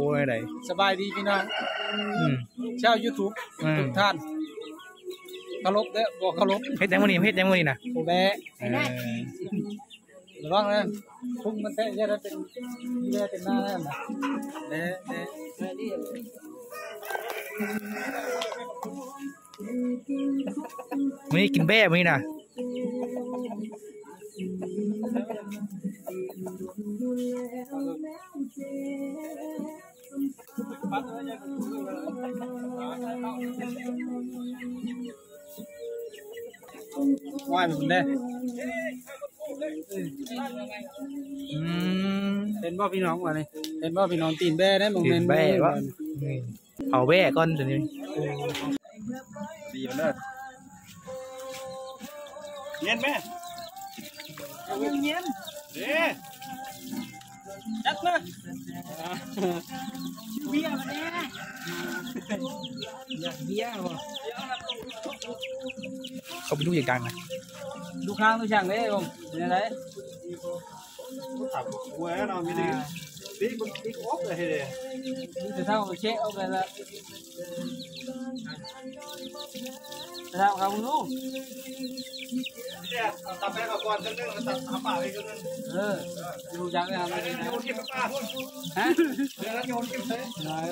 อะไรสบายดีพี่น้องชาว YouTube ทุกท่านเคารพเด้อบอกเคารพเฮ็ดยังมื้อนี้น่ะโอ้แม่ระวังนะพุ่งมันแท้จะได้เป็นแม่เป็นหน้านั่นน่ะแม่มื้อนี้กินแบ้มื้อนี้น่ะว่ายไปคนเด้เป็นบ่พี่น้องว่านี่เป็นบ่พี่น้องตีนแบ้ได้บ่แม่นแบ้วะเผาแบ้ก่อนตัวนี้ดีเลิศเย็นแม่เย็นเด้จัดเลยเบียร์มาแน่อยากเบียร์บ่เขาไปดูอย่างกลางนะดูข้างดูช่างเลยผมเป็นอะไรถับหัวเราไม่ดีบิ๊กอ๊อกเลยเฮ้ยนี่จะเท่าเช็คอ๊อกเลยละจะเท่าเขาคุณลูกเนี่ยตัดแป้งก่อนจนนึงตัดหาป่าไปจนนึงดูจังเลยครับโยนกินป่าฮะเดี๋ยวโยนกินเลยโย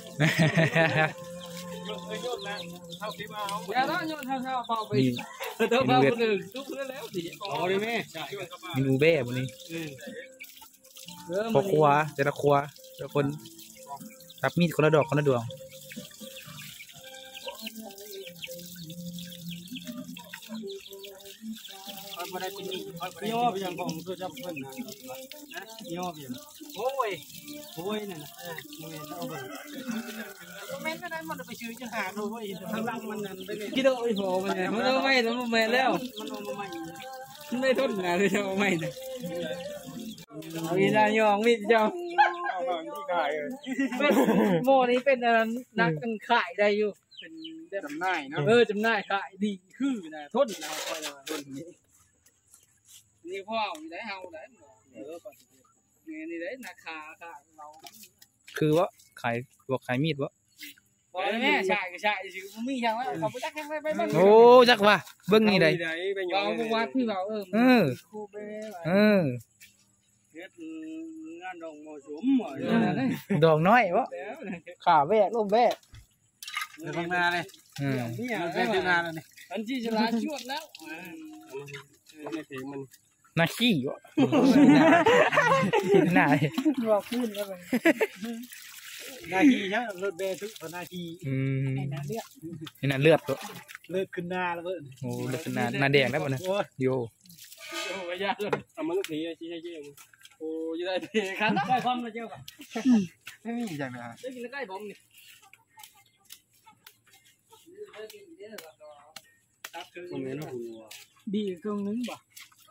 นนะเท่าคลิปเอาอย่าต้องโยนเท่าเบาไปเท่าเบาคนอื่นทุกเรื่องแล้วสิอ๋อได้ไหมเมนูแบ้วันนี้พอครัวแต่ละครัวแต่ละคนรับมีดคนละดอกคนละดวงย่อไปยังของตัวจับเพิ่นนะย่อไปยังโอ้ยนั่นนะโอ้ยเอาไปแม่นได้มันไปซื้อจะหาดูว่าทางล่างมันนั่นไปเลยคิดว่าไอ้โผล่มันไงมันเอาไม่แล้วมันแม่แล้วมันเอามาใหม่มันไม่ทนนะเลยเอาไม่เลยเอาอีนายองมิดเจ้าที่ขายโม่นี้เป็นนักกันขายได้อยู่เป็นจำหน่ายนะจำหน่ายขายดีคือนะทนนะคอยทนนี่พ่ออยู่ได้เฮาได้นี่ได้นาคาค่ะเราคือว่าขายบอกขายมีดวะพอแม่ใช่สิมีอย่างว่าเขาไปจักไปบ้านโอ้จักว่าเบิ่งนี่ได้เราว่าพี่เราครูเบ้เฮ็ดงานดองหมอสมดอกน้อยวะขาแว่ลูกแว่ข้างหน้าเลยนี่เป็นข้างหน้าเลยอันที่จะลาชวดแล้วในเพลงมันนาขี้วะนาบอกพูดแล้วไปนาคีนะรถเบทุกนาคีให้นาเลือดตัวเลือดขึ้นหน้าแล้วเพื่อนโอ้เลือดขึ้นหน้าแดงแล้วมันนะโย่ยากเลยเอามันลูกผีชี้ให้เจ้าโอ้ยได้ผีขันได้ความมาเจ้าก่อนไม่มีอย่างไรได้กินใกล้ผมนี่ดีเครื่องนึงบ่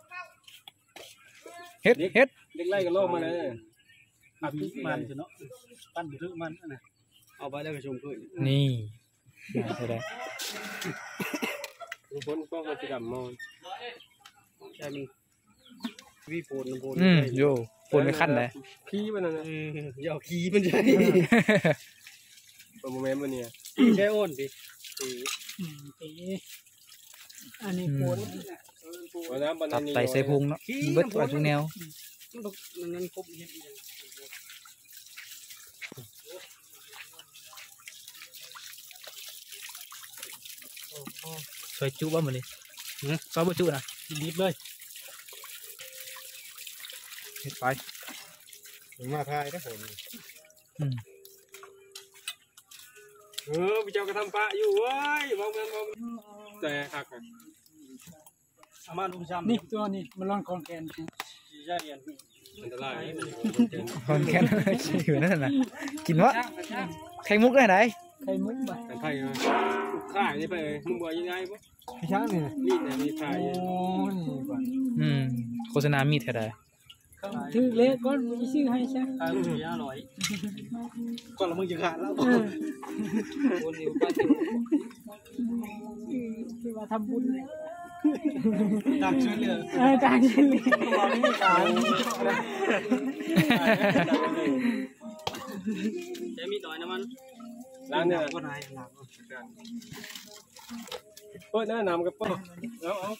เฮ็ดเด็กไล่กันโลกมาเลยมันจะเนาะปั้นบุตรมันนะเอาไปแล้วก็ชมขึ้นนี่ใช่ได้ลุงพลก็จะดำมอนใช่มันวิโพนโยโพนไม่ขั้นเลยขี้มันนะยาวขี้มันใช่โมเมนต์มันเนี่ยแค่อ้นดิอันนี้โพนตับไตใส่พุงเนาะเบิดตัวทุกแนวมันครบซอยจุบ้ามันเลยซอยบะจุนะดิบเลยเฮ็ดไปมาทายนะผมพี่เจ้ากระทำปะอยู่เว้ยมองแต่หักอามาดูซ้ำนี่ตัวนี้มันร้อนคอนแกนที่จะเรียนอันตรายคอนแกนอยู่นั่นน่ะกินวะไข่มุกได้ไหนไข่มุกไปไข่ข่ายนี่ไปมึงบอกยังไงปะไม่ใช่เนี่ยมีแต่มีข่ายโอ้นี่ก่อนโฆษณามีดแท้ได้ชื่อเล็กก็มีชื่อให้ใช่ข่ายมีอร่อยก่อนละมึงจะขาดแล้วคนอยู่บ้านคือว่าทำบุญเลยต่างช่วยเหลือต่างช่วยเหลือใช้มีดหน่อยนะมันล้างเนี่ยก็ได้ล้างเปิดหน้าน้ำกับเปิดแล้วเอา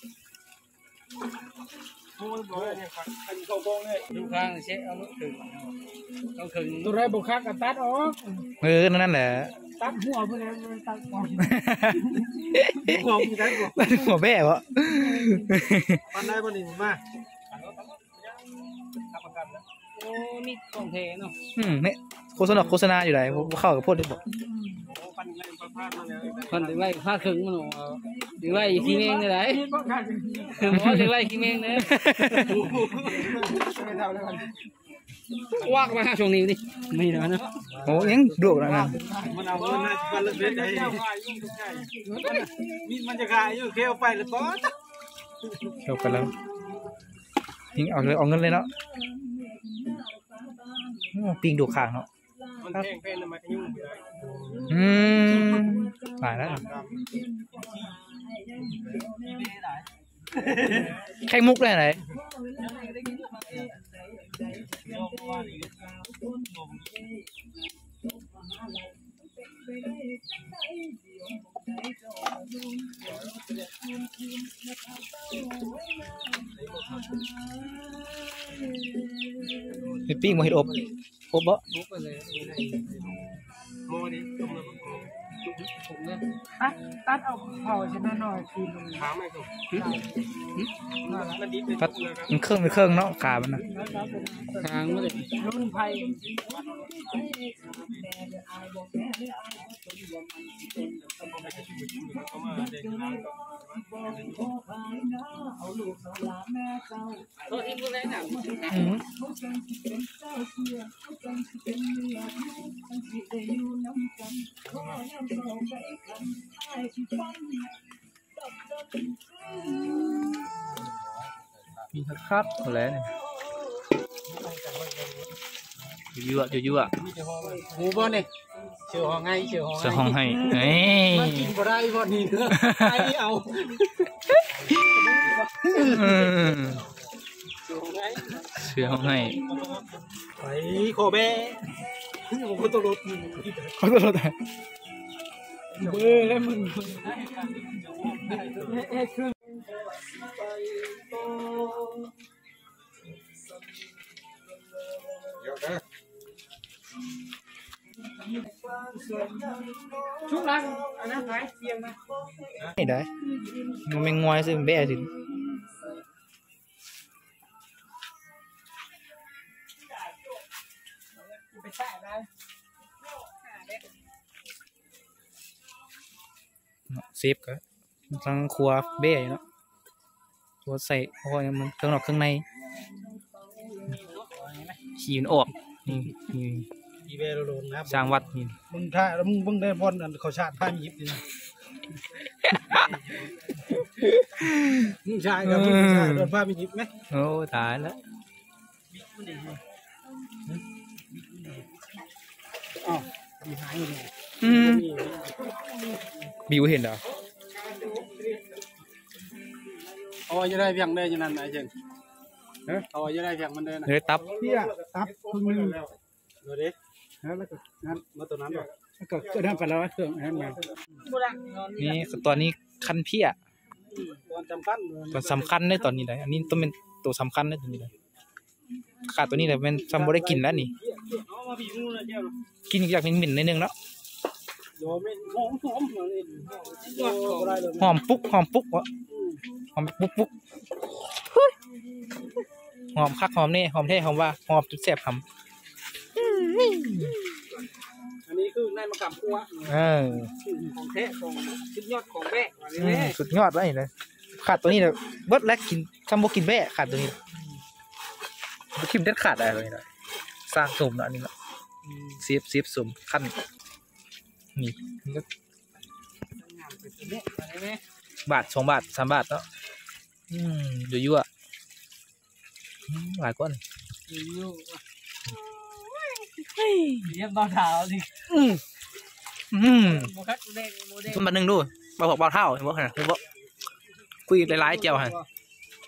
โอ้ยบอกเนี่ยครับอันนี้เขาโกงเลยดูข้างเช็คเอาลูกถึงต้องถึงตัวแรกบุกคักกันตัดออกนั่นแหละตัดหัวไปเลยตัดหัวหัวมึงได้บ่หัวแบ่วะปันได้บ่นี่ผมมาโอ้มีของเทเนาะเนี่ยโฆษณาอยู่ไหนเข้ากับพวกนี้บอกปันไงประพาสมาแล้วพันถึงไล่ผ้าครึ่งมันเอาถึงไล่ขี้เมงได้ไหนบ่ถึงไล่ขี้เมงเด้วากมาช่วงนี้ดิไม่ได้นะโอ้ยังดุแล้วนะมันเอาเงินมาปันละเม็ดได้มันจะขายอยู่แค่เอาไปแล้วก็เข้ากันแล้วยิงเอาเลยเอาเงินเลยเนาะปิงดูข่างเนาะมันแพงแพงทำไมยุ่งไปเลยตายแล้วไข่มุกเลยไหนปิ้งมาเห็ดอบบ่โมดิตรงนั้นตัดเอาเผาชนะหน่อยคืนถามไม่ถูกมันดิบไปตัดมันเครื่องเนาะขามันนะทางมันเลยรุ่นไผ่เขามาเด็กร้านตัวที่มันได้หนังมีครับอะไรเนี่ยยั่วหูบ่เนี่ยเชื่อห้องไงเชื่อห้องเสือห้องให้เอ้มันกินบ่ได้บ่นี่เนื้อไอ้เอาเชื่อห้องไงเสือห้องให้ไปขอแบ่ผมก็ต้องรถเขาตัวแต่เบ้อแล้วมึงช่วงหลังอันนั้นหายเสียงนะไม่ได้มันไม่งวยสิแบ่สิเซฟก็ทั้งครัวแบ่เนาะตัวใส่เพราะมันเครื่องนอกเครื่องในขี้มันออกนี่อีเบลโลนครับสร้างวัดนี่มึงท่าแล้วมึงได้บอลอันเขาชาติผ้ายิบนี่นะมึงชายกับมึงชายโดนผ้ายิบไหมโอ้ตายแล้วอ๋อมีหายเลยบิวเห็นเหรออ๋อจะได้เพียงได้ยังนั้นไหนเจนอ๋อจะได้เพียงมันได้นะเลยตับเพี้ยตับพึ่งนึงดูดิแล้วก็งั้นมาตัวนั้นด้วยก็นั่นไปแล้วเครื่องนั่นไงนี่ตอนนี้คันเพี้ยตอนจำคัญตัวสำคัญในตอนนี้เลยอันนี้ต้องเป็นตัวสำคัญในตอนนี้เลยขาดตัวนี้เลยเป็นซัมบ่ได้กินแล้วนี่กินอยากเหม็นๆนิดนึงเนาะโยมหอมเลยหอมปุ๊กวะหอมปุ๊กหอมคักหอมนี่หอมแท้หอมว่าหอมจุดแซ่บคอันนี้คือในมะขามคั่วำของแท้ของชุดยอดของแม่สุดยอดเลยเลยขาดตัวนี้เลยเบิดแลกกินซัมบ่กินแบ่ขาดตัวนี้บ่กินเด็ดขาดอะไรเลยนะสร้างสมเนาะอันนี้เนาะเสียบสมขั้นนี่ก็บาท2 บาท3 บาทเนาะยั่วหลายก้อนเรียบบ้าเท้าดิโมคัดเด้งโมเด้งต้นบันนึงดูเบาหอกเบาเท้าเห็นบ่ฮะเห็นบ่คุยหลายๆเจียวฮะ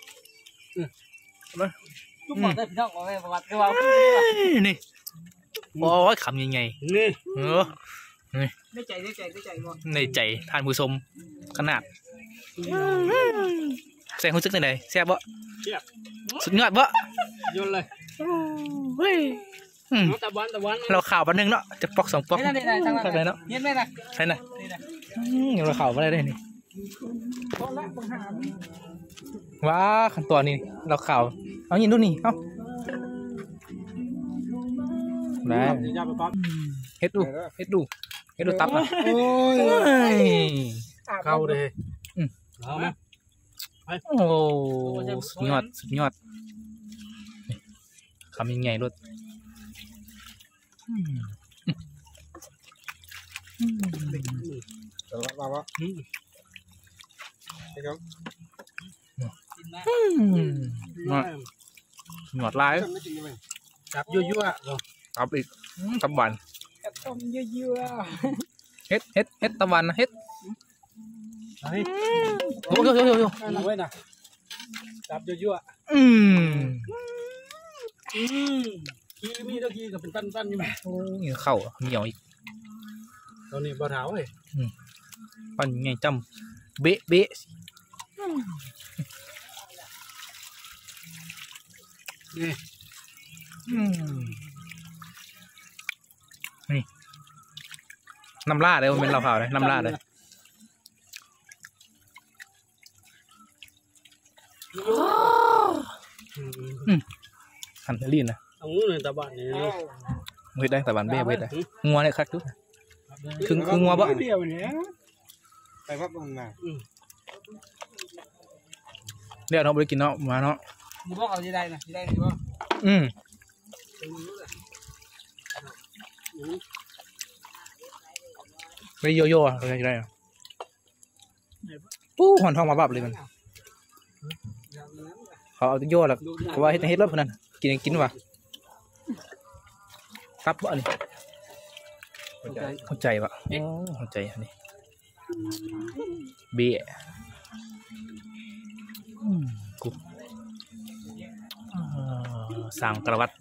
ทุกคนได้พี่น้องมาแม่ประวัติคือว่านี่โอ้ยคำใหญ่นี่ๆได้ใจบ่ในใจทานผู้ชมขนาดแซงรู้สึกในไหนแซ่บบ่เทียบสุดยอดบ่โยนเลยเฮ้ยตะวันเราข่าวปันนึงเนาะจะปอก2 ปอกได้ทางเท่าไหร่เนาะเห็นไหมล่ะใช่น่ะเราข่าวมาได้นี่ว้าขั้นตอนนี้เราข่าวเอายินดูนี่เอาได้อย่าไปปั๊บเฮ็ดดูตับอ่ะโอ้ยเข้าเลยเอาไหมโอ้สุดยอดนี่คำยังไงรถหนวดลายจับยั่วตับอีกตับหวานๆต้มยั่วเฮ็ดตะวันนะเฮ็ดๆเฮ้ยโอ้โหเอาไว้นะจับยั่วๆขี้มีตะกี้กับเป็นปั้นๆอยู่ไหมนี่เข้าเหนียวอีกตอนนี้บ่เท้าเว้ยปั้นยังไงจำเบะนี่นี่น้ำลาดเลยมันเป็นเราเผาเลยน้ำลาดเลยหันไปลีนนะเอางูเลยตะบันนี่เฮ็ดได้แต่บันเบ้เฮ็ดได้งัวเนี่ยคักทุกคืองัวบ่เดียวเนี่ยไปพับมันมาเดี๋ยวเราไปกินเนาะมาเนาะมึงบอกเอาที่ได้นะที่ได้ที่ว่าไปโยโย่อะอะไรได้ปู้หอนทองมาบับเลยมันเขาเอาโย่แล้วเขาว่าเฮ็ดรถพนันกินว่ะครับบ่อันนี้เข้าใจปะโอ้เข้าใจอันนี้เบี้ยกูสั่งกระวัด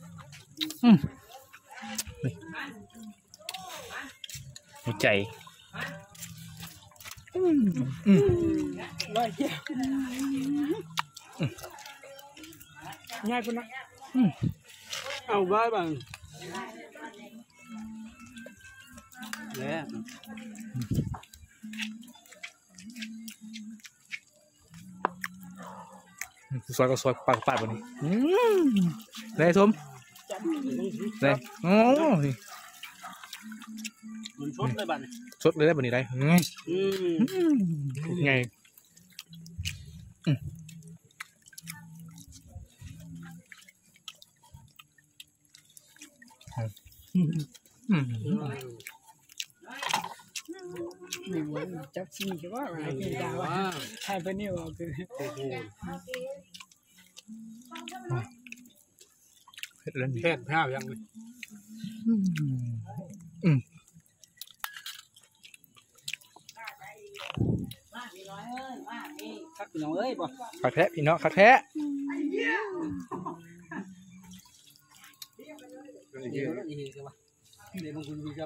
หัวใจร้อยเดียวง่ายปุ่นนะเอาบ้าบังเนี่ยซอยก็ซอยปาดแบบนี้ได้สมได้โอ้ยมันชดเลยบันสดเลยได้แบบนี้ได้ไงนี่วันจับชีใช่ป่ะอะไรกันจ้าวะใช่ปะเนี่ยคือเฮ็ดเล่นแค่ข้าวยังเลยคักน้องเอ้ยบ่คักแท้พี่น้องคักแท้เดี๋ยวนี่คือว่าเดี๋ยวบางคนมีครับ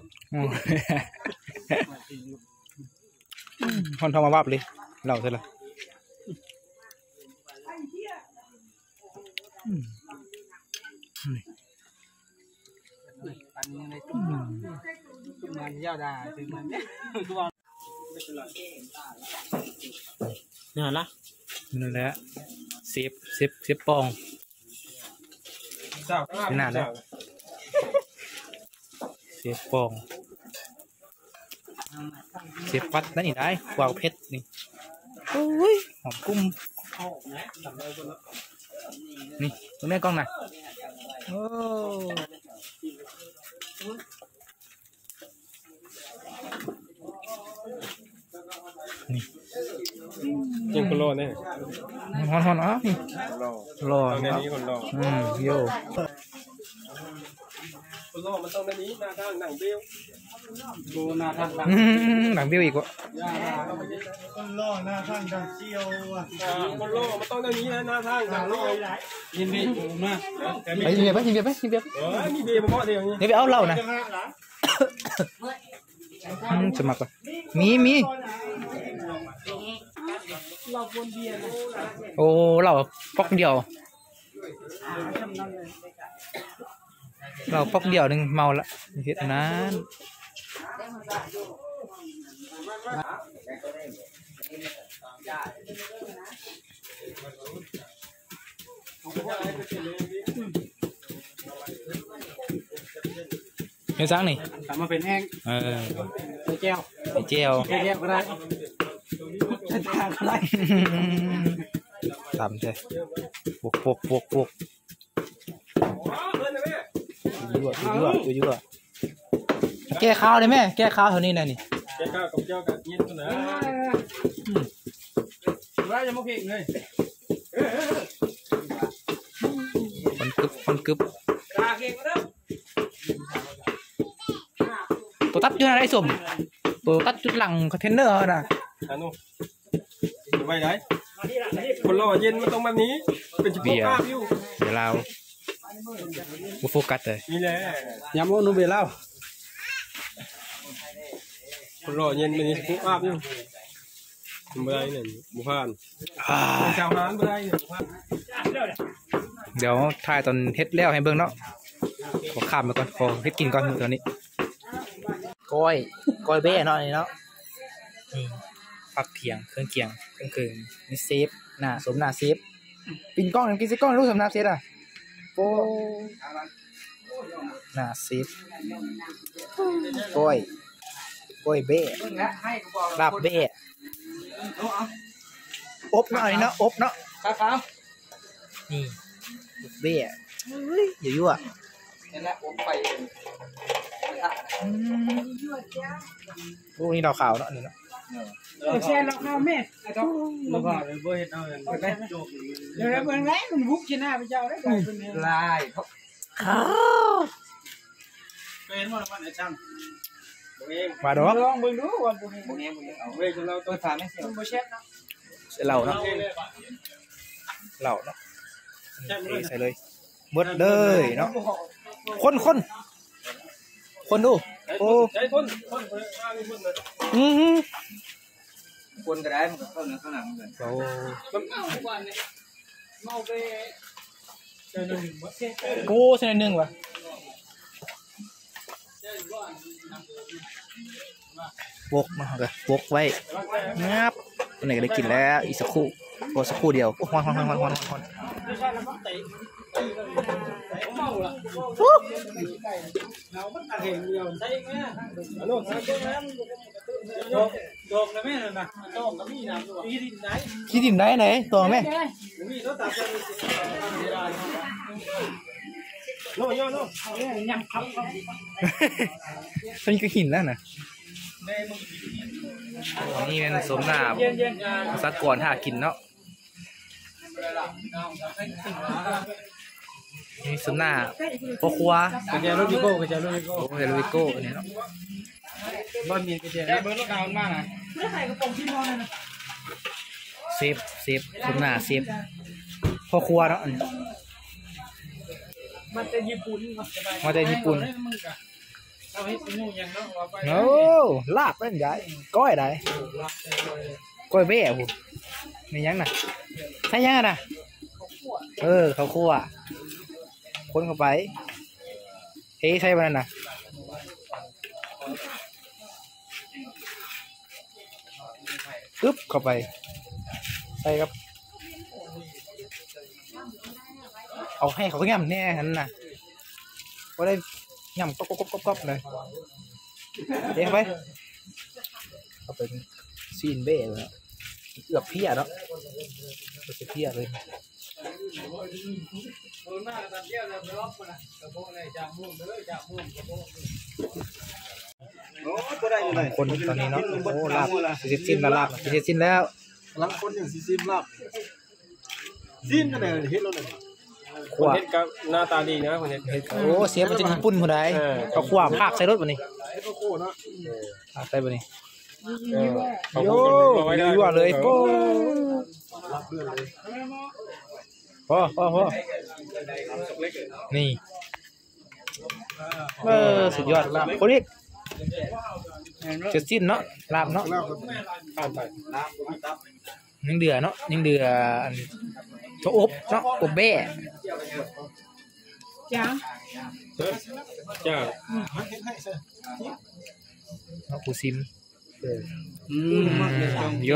ฮอนทองมาวับเลยเราเสร็จแล้วอันนี้ในตุ้มมันยาวดาถึงมันเนี่ยคือว่าเนี่ยละนั่นแหละเซฟปองขนาดนั้นเซฟปองเซฟปัดนั่นนี่ได้กวาวเพชรนี่โอ้ยหอมกุ้งนี่ตรงนี้กล้องน่ะโอ้นี่ยังคนรอเนี่ยฮอนอ๋อนี่รอรอในนี้คนรอโย่คนโลมันต้องได้นี้หน้าทางหนังเบี้ยวดูหน้าทางดังหนังเบี้ยวอีกวะคนล่อหน้าทางดังเชี่ยวอ่ะคนโลมันต้องได้นี้นะหน้าทางหนังเบี้ยวยินดีผมนะไปยิงเบียร์ไปยิงเบียร์ไปยิงเบียร์มีเบี้ยวมาเพาะเดียวนี้นี่ไปเอาเหล้านะสมัครก่อนมีโอ้เหล้าปอกเดียวเราปอกเดียวนึงเมาละเฮ็ดนั้นเฮ้ยซังนี่กลับมาเป็นแห้งไปแก้วแก้วก็ได้จะทางอะไรตำใช่พวกยั่วแก้ข้าวได้ไหมแก้ข้าวเท่านี้นะนี่แกข้าวกับเจ้ากับเย็นตัวไหนว่าจะมาเพ่งเลยคนกึบตัวตัดอยู่ไหนไอ้สมตัวตัดจุดหลังคอนเทนเนอร์น่ะอันนู้นไปไหนคนโลเย็นมันต้องแบบนี้เป็นจุดภาพอยู่เดี๋ยวเราโฟกัสเลยนี่แหละยำโมนูเบลเล่าคนโลเย็นเป็นจุดภาพอยู่บุไรเนี่ยบุพานชาวฮานบุไรเนี่ยบุพานเดี๋ยวถ่ายตอนเฮ็ดแล้วให้เบิ่งเนาะขอข้ามไปก่อนขอเฮ็ดกินก่อนตอนนี้ก้อยเบ้เนาะนี่เนาะนี่ผักเคียงเครื่องเคียงนี่เซฟหน้าสมหน้าเซฟปินกล้องกินซิกล้องรู้สมหน้าเซฟอ่ะโอ้หน้าเซฟก้อยเบ้ลาบเบ้อบเนาะนี่เนาะอบเนาะครับนี่เบ้อย่ายั่วโอ้นี่ดาวขาวเนาะนี่เนาะแช่เราข้าวเม็ดแล้วก็เบอร์เห็ดเอาอย่างนี้เดี๋ยวเบอร์ไงมันบุกชนะไปเจ้าได้ไงเป็นลายข้าวเป็นว่ามันไอ้ช่างมาดอกลองเบิ่งดูวันพรุ่งนี้เอาเว้ยเราตัวฐานให้เสียงบ่เช็ดเนาะเหล่าเนาะเหล่าเนาะใส่เลยเบิดเลยเนาะคนดูโอ้คนก็ได้มันก็เข้าเนื้อข้างหลังเหมือนกันโอ้กูเส้นหนึ่งวะวกมาเลย ไว้งับตัวไหนก็ได้กินแล้วอีกสักครู่พอสักครู่เดียวฮอนเห็นเดียวใช่ไหมโลกใช่ไหมโดกนะแม่น่ะโดกก็มีน้ำด้วยขี้ดินไหนตัวแม่มีรถตัดจะมีโน่ยังครับตอนนี้ก็หินแล้วนะนี่เป็นสมนาสักก่อนถ้ากินเนาะนี่สมนาพ่อครัวกระเจี๊ยบลูกดิโก้อันนี้เนาะบ้านมีกระเจี๊ยบเบอร์ลูกดาวมากนะไม่ใส่กระป๋องที่นอนเลยนะเซฟสมนาเซฟพ่อครัวเนาะมันจะญี่ปุ่นเราให้สมุนอย่างนั้นว่าไปโอ้ลาบนั่นใหญ่ก้อยได้ก้อยเบ้ผมนี่ยังน่ะใช่ยังน่ะเขาคั่วคนเข้าไปใช่มันน่ะปึ๊บเข้าไปใส่ครับเอาให้เขาง่ำแน่ฮันน่ะก็ได้ง่ำก๊อบเลยเดี๋ยวไปเอาเป็นซีนเบ้เลยเกือบเพี้ยแล้วเพี้ยเลยคนตอนนี้เนาะโอ้ลาบเสร็จสิ้นแล้วลาบเสร็จสิ้นแล้วลังคนอย่างซีซิมลาบซิมกันไหนเฮ็ดแล้วเนี่ยขวาเฮ็ดกับหน้าตาดีนะคนเฮ็ดโอ้เสียมันจะญี่ปุ่นคนใดเขาขวาภาคใส่รถบ่นี่ภาคใส่บ่นี่เขาโยพูดกันไว้ได้ยั่วเลยโป้พอนี่สุดยอดคนนี้จะสิ้นเนาะลาบเนาะผ่านไปยังเดือเนาะยังเดืออันเขาอบเนาะอบแบ่จ้าจ้าเนาะกูซิม โย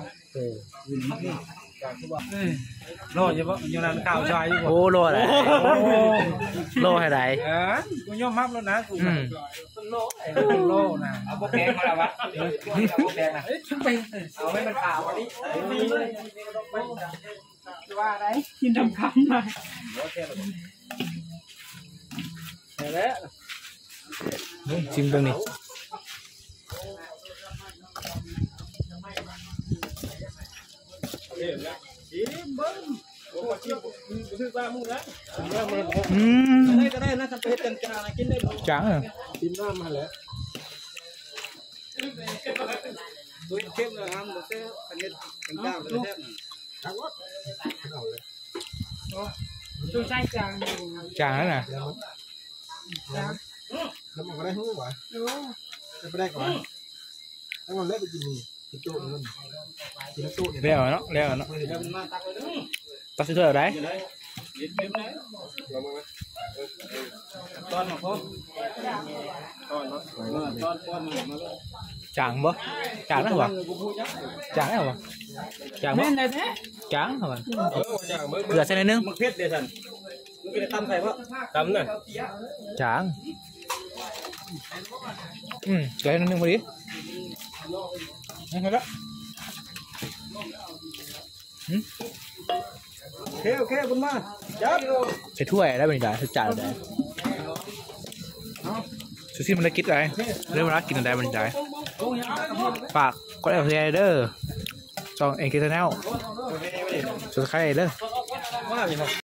รอจะบ่อยู่นั่นข่าวชายอยู่บ่โอ้โลอะไรโลให้ไหนกูยอมรับแล้วนะกูโลนะเอาบ่แพงมาแล้ววะบ่แพงนะเอาให้มันขาวอันนี้ว่าอะไรกินทำคำมาแล้วชิมตรงนี้ก็ได้นะทำไปเฮ็ดจังๆนะกินได้บ่จังกินน้ำมาแล้วตัวเข้มเลยครับบ่เซ่อันนี้จังๆเลยแท้ตัวใส่จางจังแล้วนะแล้วมันก็ได้หุ้นหวานจะไปได้ก่อนแล้วมันเล่นไปกินนี่กินโต๊ะนึงกินโต๊ะเนี่ยแล้วเนาะตัดสินใจเอาได้ตอนของผมตอนมาเลยจังบ่จังนะหัวจังนะหัวจังบ่แม่นได้แท้จังหัวอย่างเมื่อเดือดใส่หน่อยนึงมึงเพชรเด้ซั่นมึงกินตำใส่บ่ทำน่ะจังเดือดใส่หน่อยนึงพอดีนี่ละโอเคคุณมาจับใส่ถ้วยได้เป็นไงใส่จานได้สุดที่มันได้กินอะไรเรื่องมันได้กินอะไรมันได้ฝากกดไลค์กดแชร์เด้อช่องเอ็นเคชแนลสุดท้ายเด้อว่าอยู่